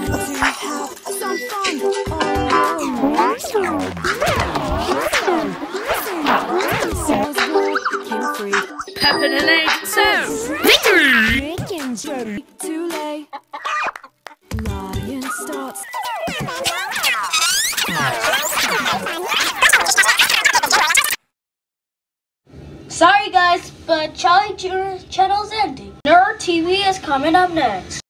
Pepper and egg sound. Too late. Lion starts. Sorry guys, but Charlie Jr.'s channel's ending. NerdTV is coming up next.